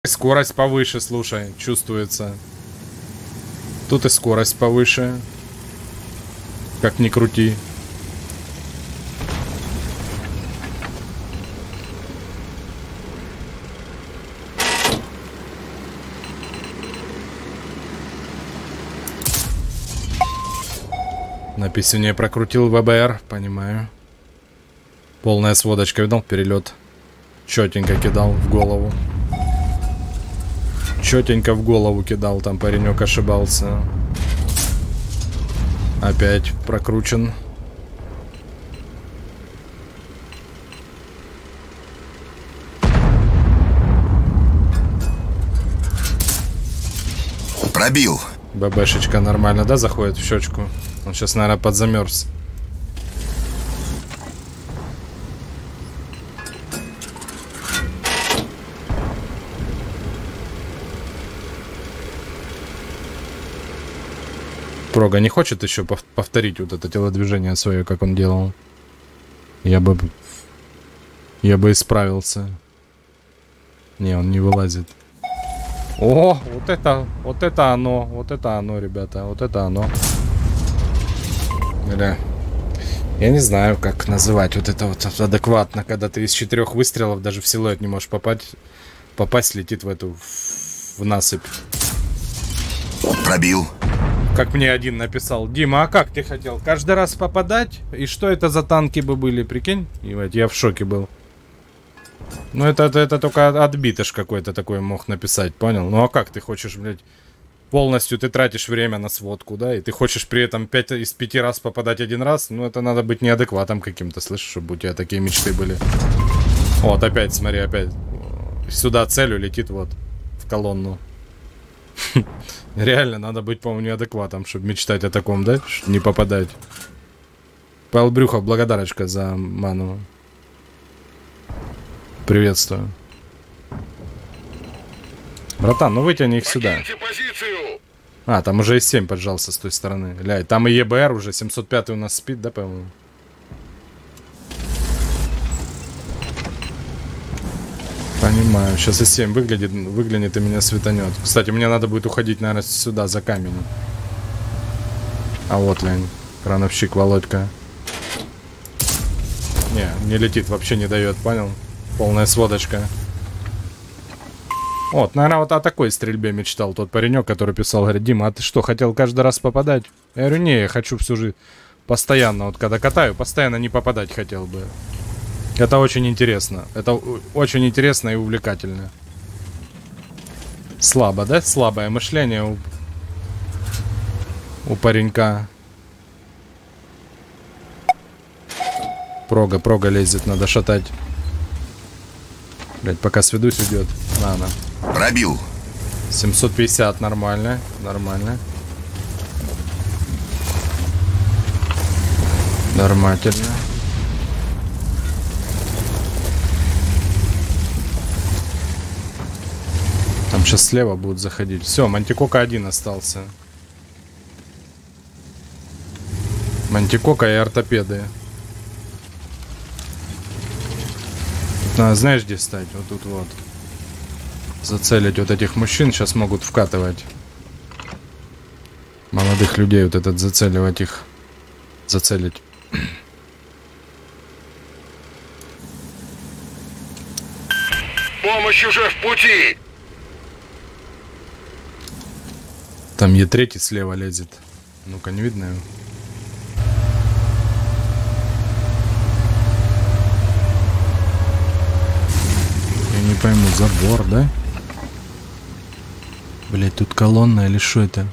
Скорость повыше, слушай, чувствуется. Тут и скорость повыше. Как ни крути. На писюне прокрутил ВБР, понимаю. Полная сводочка, видал, перелет. Четенько кидал в голову. Четенько в голову кидал, там паренек ошибался. Опять прокручен. Пробил. ББшечка нормально, да, заходит в щечку? Он сейчас, наверное, подзамерз. Прога не хочет еще повторить вот это телодвижение свое, как он делал? Я бы исправился. Не, он не вылазит. О, вот это оно, ребята, вот это оно. Бля. Я не знаю, как называть вот это вот адекватно, когда ты из 4 выстрелов даже в силуэт не можешь попасть, летит в эту, в насыпь. Пробил. Как мне один написал: Дима, а как ты хотел? Каждый раз попадать? И что это за танки бы были, прикинь? Я в шоке был. Ну это только отбитыш какой-то такой мог написать, понял? Ну а как ты хочешь, блядь, полностью ты тратишь время на сводку, да? И ты хочешь при этом 5 из 5 раз попадать один раз? Ну это надо быть неадекватом каким-то, слышишь, чтобы у тебя такие мечты были. Вот опять, смотри, опять. Сюда целью летит вот, в колонну. Реально, надо быть, по-моему, неадекватом, чтобы мечтать о таком, да? Не попадать. Павел Брюхов, благодарочка за ману. Приветствую. Братан, ну вытяни их сюда. А, там уже и 7 поджался с той стороны. Ля, там и ЕБР уже, 705 у нас спит, да, по-моему? Понимаю, сейчас и 7 выглянет и меня светанет. Кстати, мне надо будет уходить, наверное, сюда, за камень. А вот, лень, крановщик Володька. Не летит, вообще не дает, понял? Полная сводочка. Вот, наверное, вот о такой стрельбе мечтал тот паренек, который писал, говорит: Дима, а ты что, хотел каждый раз попадать? Я говорю: не, я хочу всю жизнь постоянно, вот когда катаю, постоянно не попадать хотел бы. Это очень интересно. Это очень интересно и увлекательно. Слабо, да? Слабое мышление у паренька. Прога лезет, надо шатать. Блять, пока сведусь, уйдет. На. Пробил. 750, нормально. Нормально. Нормально. Там сейчас слева будут заходить. Все, Мантикока один остался. Мантикока и ортопеды. Надо, знаешь, где стать? Вот тут вот. Зацелить вот этих мужчин. Сейчас могут вкатывать. Молодых людей вот этот зацеливать их. Зацелить. Помощь уже в пути. Там Е3 слева лезет. Ну-ка, не видно его? Я не пойму, забор, да? Блять, тут колонна или что это?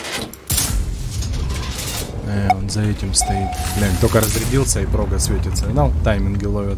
Он за этим стоит. Блин, только разрядился и прога светится. Ну, тайминги ловят.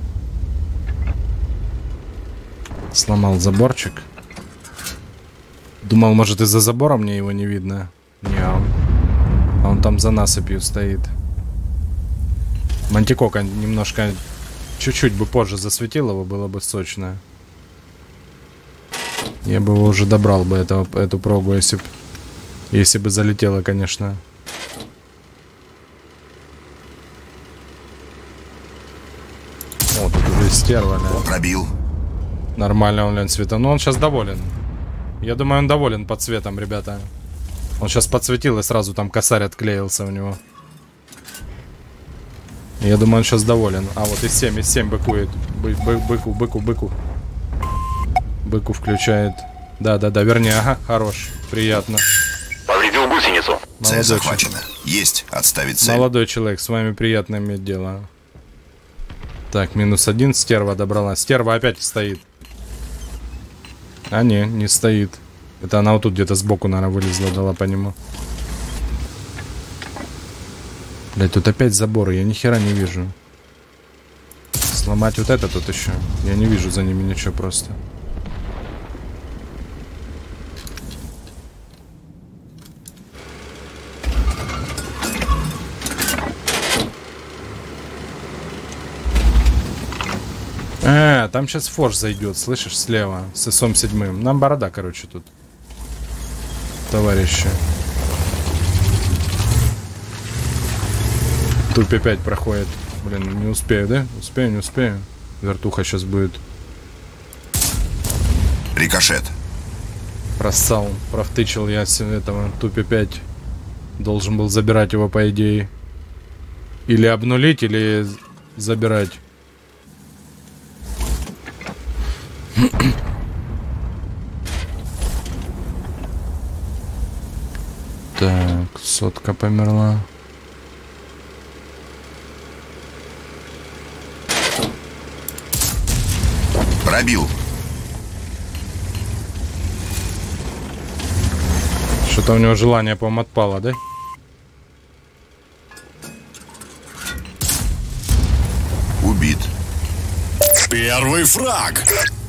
Сломал заборчик. Думал, может, из-за забора мне его не видно. Не, он там за насыпью стоит. Мантикока немножко, чуть-чуть бы позже засветил его, было бы сочно. Я бы его уже добрал бы, эту прогу, если бы залетело, конечно. О, тут уже стерва, да. Пробил. Нормально он, цвета. Но он сейчас доволен. Я думаю, он доволен под цветом, ребята. Он сейчас подсветил, и сразу там косарь отклеился у него. Я думаю, он сейчас доволен. А вот из 7 быкует. Быку. Быку включает. Да, вернее, ага, хорош. Приятно. Повредил гусеницу. Цель Молодой захвачена. Есть. Отставить цель. Молодой человек, с вами приятно иметь дело. Так, -1, стерва добралась. Стерва опять стоит. А не стоит. Это она вот тут где-то сбоку, наверное, вылезла, дала по нему. Блять, тут опять заборы, я ни хера не вижу. Сломать вот это тут еще. Я не вижу за ними ничего просто. Там сейчас форс зайдет, слышишь, слева, с ИСом 7. Нам борода, короче, тут. Товарищи. Тупи 5 проходит. Блин, не успею, да? Не успею. Вертуха сейчас будет. Рикошет. Проссал, провтычил я этого Тупи 5. Должен был забирать его, по идее. Или обнулить, или забирать. Так, сотка померла. Пробил. Что-то у него желание, по-моему, отпало, да? Убит. Первый фраг.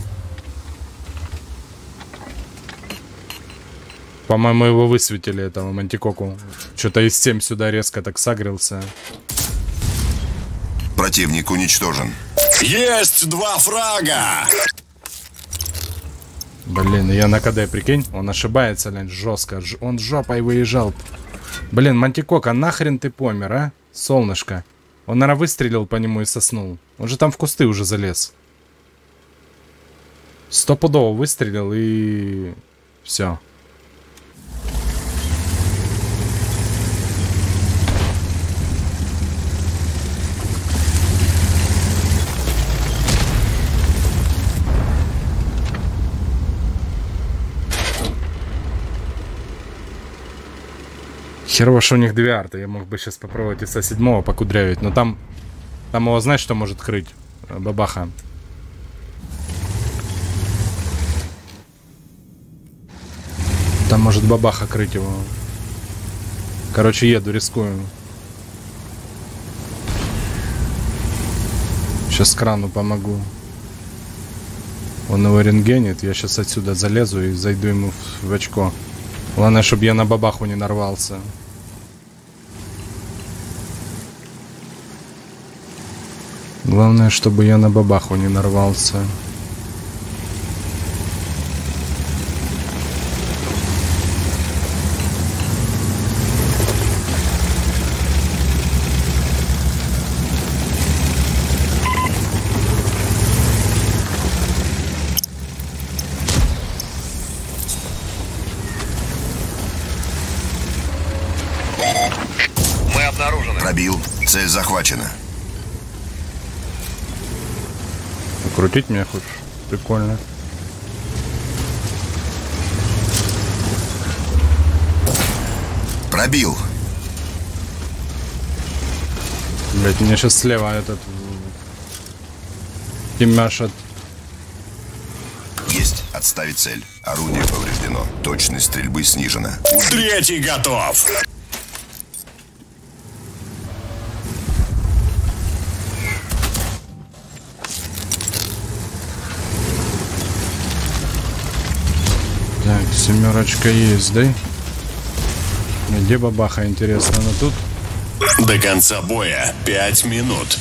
По-моему, его высветили, этого Мантикоку. Что-то из 7 сюда резко так сагрился. Противник уничтожен. Есть 2 фрага. Блин, я на КД, прикинь. Он ошибается, блин, жестко. Он жопой выезжал. Блин, Мантикока, нахрен ты помер, а? Солнышко. Он, наверное, выстрелил по нему и соснул. Он же там в кусты уже залез. Стопудово выстрелил и... Все. Херово, что у них 2 арты. Я мог бы сейчас попробовать ИСа 7 покудрявить. Но там его, знаешь, что может крыть? Бабаха. Там может бабаха крыть его. Короче, еду, рискую. Сейчас крану помогу. Он его рентгенит. Я сейчас отсюда залезу и зайду ему в очко. Главное, чтобы я на бабаху не нарвался. Главное, чтобы я на бабаху не нарвался. Мы обнаружены. Пробил. Цель захвачена. Крутить меня хочешь? Прикольно. Пробил. Блять, меня сейчас слева этот... Тимяшет. Есть. Отставить цель. Орудие повреждено. Точность стрельбы снижена. Третий готов. Так, 7 есть, да? Где бабаха, интересно, она тут? До конца боя 5 минут.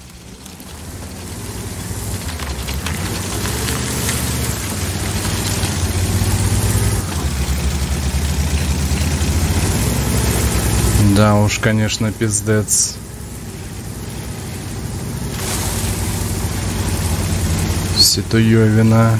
Да уж, конечно, пиздец. Все Хуетуёвина.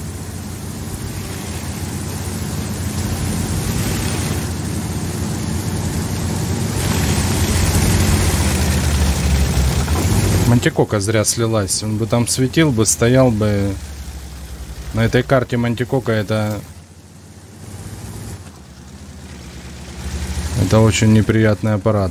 Мантикока зря слилась. Он бы там светил бы, стоял бы. На этой карте Мантикока это очень неприятный аппарат.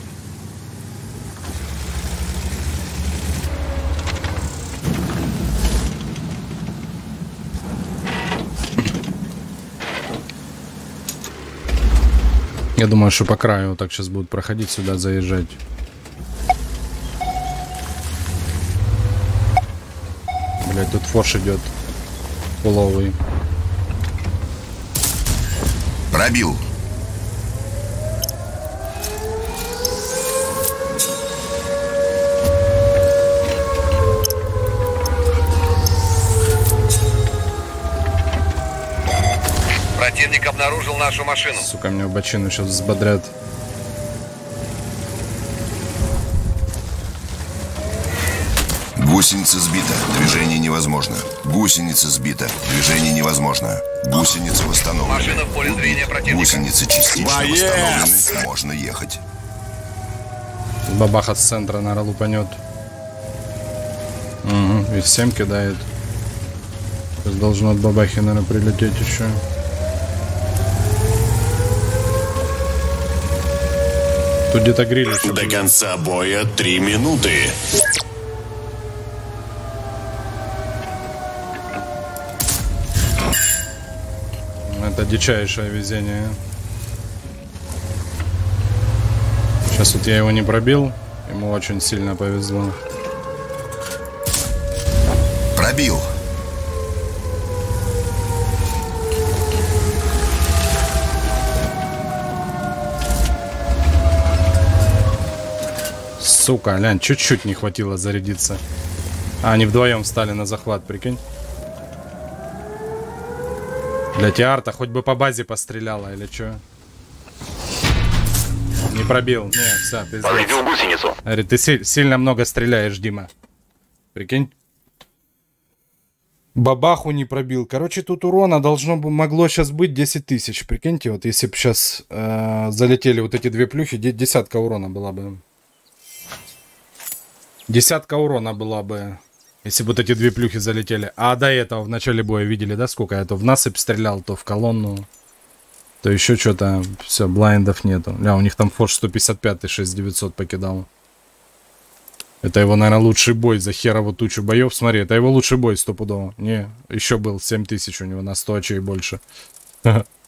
Я думаю, что по краю вот так сейчас будут проходить сюда, заезжать. Блять, тут форш идет. Половый. Пробил. Противник обнаружил нашу машину. Сука, мне в бочину сейчас взбодрят. Гусеница сбита. Движение невозможно. Гусеница сбита. Движение невозможно. Гусеница восстановлена. Машина в поле зрения противника. Гусеница частично Боец! восстановлены. Можно ехать. Бабаха с центра, наверное, лупанет. Угу, из 7 кидает. Сейчас должно от бабахи, наверное, прилететь еще. Тут где-то гриль еще. До конца боя 3 минуты. Это дичайшее везение. Сейчас вот я его не пробил. Ему очень сильно повезло. Пробил. Сука, глянь, чуть-чуть не хватило зарядиться. А, они вдвоем встали на захват, прикинь. Блять, и арта хоть бы по базе постреляла или чё? Не пробил. Не, все, пиздец. Повредил гусеницу. Говорит, ты сильно много стреляешь, Дима. Прикинь. Бабаху не пробил. Короче, тут урона могло сейчас быть 10 тысяч. Прикиньте, вот если бы сейчас залетели вот эти две плюхи, десятка урона была бы. Десятка урона была бы, если бы вот эти две плюхи залетели. А до этого в начале боя видели, да, сколько я то в насыпь стрелял, то в колонну, то еще что-то. Все, блайндов нету. Ля, у них там форш 155 6900 покидал. Это его, наверное, лучший бой за херову тучу боев. Смотри, это его лучший бой стопудово. Не, еще был 7000 у него на 100 очей больше.